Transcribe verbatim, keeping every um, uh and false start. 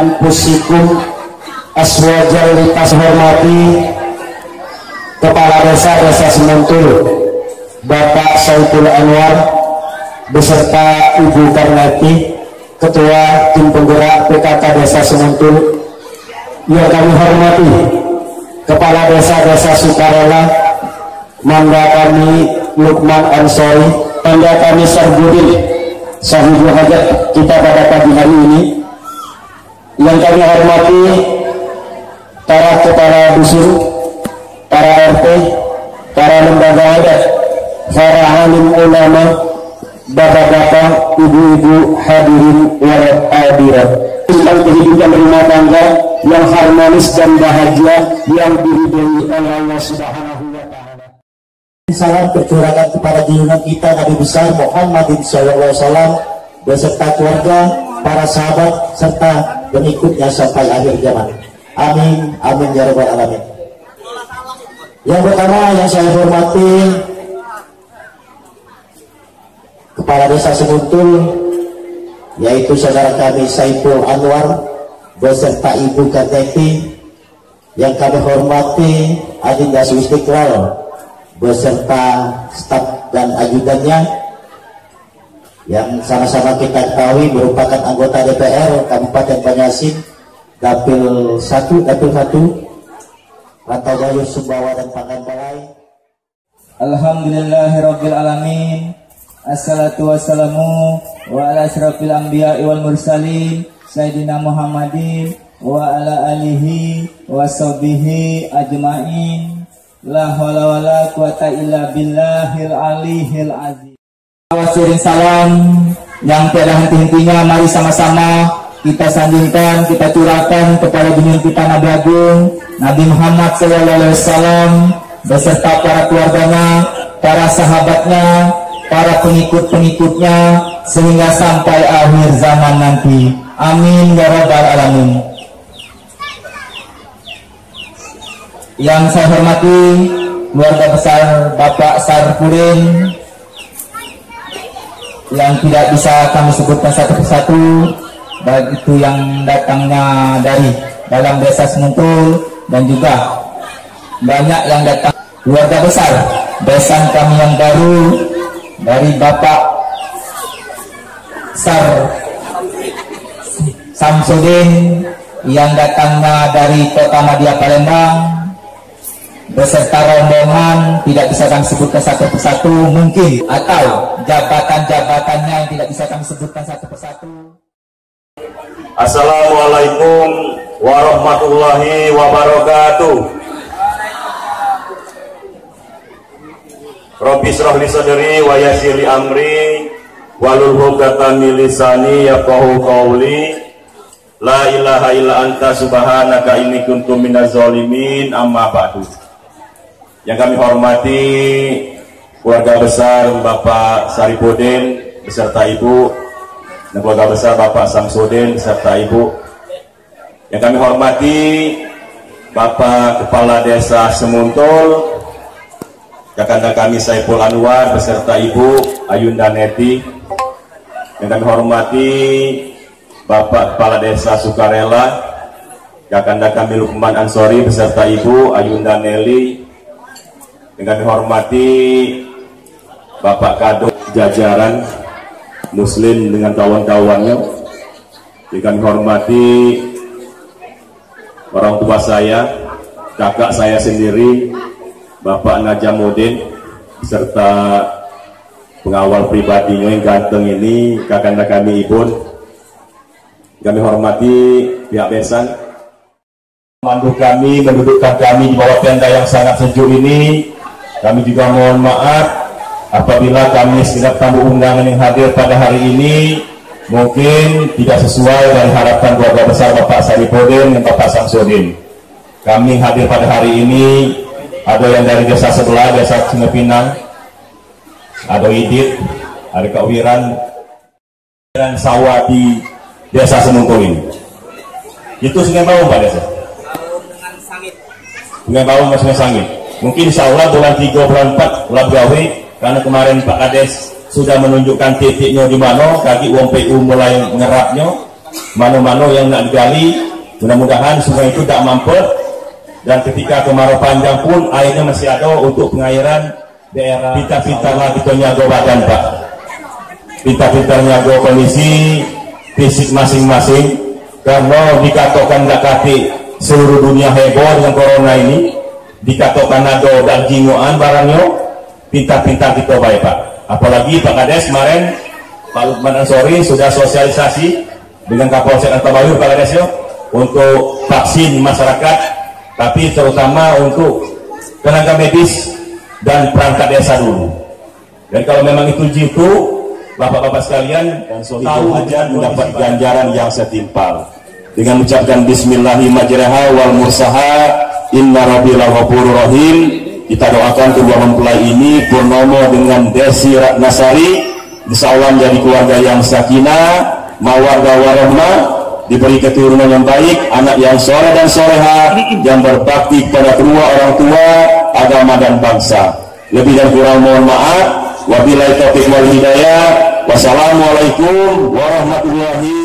anfusikum aswajal litas hormati Kepala Desa Desa Semuntul Bapak Saiful Anwar beserta Ibu Karnati, Ketua Tim Penggerak P K K Desa Semuntul. Yang kami hormati Kepala Desa-Desa Sukarela, Manda kami Lukman Ansori, Manda kami Sarbudin, Sahibul Hajat kita pada pagi hari ini. Yang kami hormati para kepala dusun, para R T, para lembaga adat, para alim ulama, bapak-bapak, ibu-ibu, hadirin wal hadirat. Tentang kehidupan rumah tangga yang harmonis dan bahagia yang diridhoi oleh Allah Subhanahu wa taala. Salam tercurahkan kepada junjungan kita Nabi besar Muhammadin sallallahu alaihi wasallam beserta keluarga, para sahabat serta pengikutnya sampai akhir zaman. Amin amin ya rabbal alamin. Yang pertama yang saya hormati Kepala Desa Semuntul, yaitu saudara kami Saiful Anwar beserta Ibu Karnati. Yang kami hormati Adinda Istiqlal beserta staf dan ajudannya yang sama-sama kita ketahui merupakan anggota D P R Kabupaten Banjarmasin Dapil satu Dapil satu Rantau Sumbawa dan Pangkalbalai. Alhamdulillahirabbil alamin. Assalatu wassalamu wa ala asyrafil anbiya'i wal mursalin Sayyidina Muhammadin wa ala alihi wa sahbihi ajma'in. La haula wala quwata illa billahil aliyil azim. Wasirin salam yang tiada henti-hentinya, mari sama-sama kita sanjungkan, kita curahkan kepada junjungan kita Nabi Agung Nabi Muhammad sallallahu alaihi wasallam beserta para keluarganya, para sahabatnya, para pengikut-pengikutnya sehingga sampai akhir zaman nanti. Amin ya rabbal alamin. Yang saya hormati keluarga besar Bapak Sarpudin yang tidak bisa kami sebutkan satu persatu, baik itu yang datangnya dari dalam Desa Semuntul dan juga banyak yang datang keluarga besar besan kami yang baru dari Bapak Sar Samsudin yang datangnya dari Kota Madia Palembang beserta rombongan, tidak bisa kami sebutkan satu persatu mungkin, atau jabatan-jabatannya yang tidak bisa kami sebutkan satu persatu. Assalamualaikum warahmatullahi wabarakatuh. Rabbi shrah li sadri wa yassir li amri wahlul 'uqdatam min lisani yafqahu qawli. La ilaha illa anta subhanaka inni kuntu minaz zalimin. Amma ba'du. Yang kami hormati keluarga besar Bapak Saripudin beserta Ibu, dan keluarga besar Bapak Samsudin beserta Ibu. Yang kami hormati Bapak Kepala Desa Semuntul, kakanda kami Saiful Anwar beserta Ibu Ayunda Neti. Yang kami hormati Bapak Kepala Desa Sukarela, kakanda kami Lukman Ansori beserta Ibu Ayunda Nelly. Yang kami hormati Bapak Kado jajaran Muslim dengan kawan-kawannya. Yang kami hormati orang tua saya, kakak saya sendiri, Bapak Najamuddin, serta pengawal pribadinya yang ganteng ini, kakanda kami Ibun. Kami hormati pihak besan, memandu kami, mendudukkan kami di bawah tenda yang sangat sejuk ini. Kami juga mohon maaf apabila kami segenap tamu undangan yang hadir pada hari ini mungkin tidak sesuai dari harapan keluarga besar Bapak Saripudin dan Bapak Samsudin. Kami hadir pada hari ini, ada yang dari desa sebelah, Desa Cimepinang, ada Idit, ada Kawiran, dan sawah di Desa Semuntul ini. Itu Sungai Bau, Pak Desa? Dengan Sangit. Sungai Bau sama Sungai Sangit. Mungkin insya Allah bulan tiga, bulan empat, bulan gawe, karena kemarin Pak Kades sudah menunjukkan titiknya di mana, kaki uang P U mulai ngerapnya. mano-mano yang nak digali, mudah-mudahan sungai itu tak mampet, dan ketika kemarau panjang pun airnya masih ada untuk pengairan daerah. Pintar-pintar lah kita nyago badan Pak, pintar-pintar nyago kondisi fisik masing-masing, karena dikatakan tak kati seluruh dunia heboh dengan corona ini, dikatakan ada dan jingoan barangnya, pintar-pintar kita baik Pak. Apalagi Pak Kades kemarin Pak Lukman Ansori sudah sosialisasi dengan Kapolsek Antabayur Pak Kades untuk vaksin masyarakat, tapi terutama untuk tenaga medis dan perangkat desa dulu. Dan kalau memang itu jitu, bapak-bapak sekalian, dan tahu aja mendapat ganjaran yang setimpal. Dengan mengucapkan Bismillahirrahmanirrahim wal mursaha inna rabbil ghafurur rahim, kita doakan kedua mempelai ini purnomo dengan Desi Ratnasari, insya Allah menjadi keluarga yang sakinah, mawaddah warahmah, diberi keturunan yang baik, anak yang soleh dan soleha, yang berbakti kepada kedua orang tua, agama dan bangsa. Lebih dan kurang mohon maaf. Wabillahi taufiq wal hidayah. Wassalamualaikum warahmatullahi